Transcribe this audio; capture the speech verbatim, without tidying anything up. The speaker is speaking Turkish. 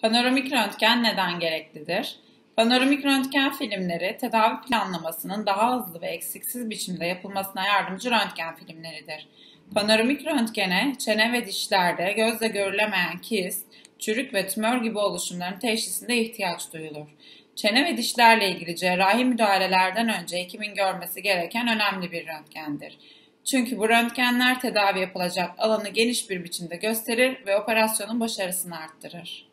Panoramik röntgen neden gereklidir? Panoramik röntgen filmleri, tedavi planlamasının daha hızlı ve eksiksiz biçimde yapılmasına yardımcı röntgen filmleridir. Panoramik röntgene, çene ve dişlerde gözle görülemeyen kist, çürük ve tümör gibi oluşumların teşhisinde ihtiyaç duyulur. Çene ve dişlerle ilgili cerrahi müdahalelerden önce hekimin görmesi gereken önemli bir röntgendir. Çünkü bu röntgenler tedavi yapılacak alanı geniş bir biçimde gösterir ve operasyonun başarısını arttırır.